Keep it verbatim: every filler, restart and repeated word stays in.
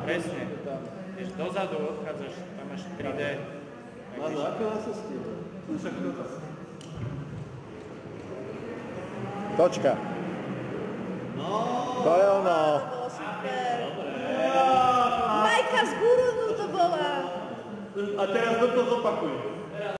presne. Ideš dozadu, odchádzaš, tam máš tri dé. Máš ako na ceste? Točka. No. To je ono. To bolo super. Majka z Gurunu to bola. A teraz toto zopakuj.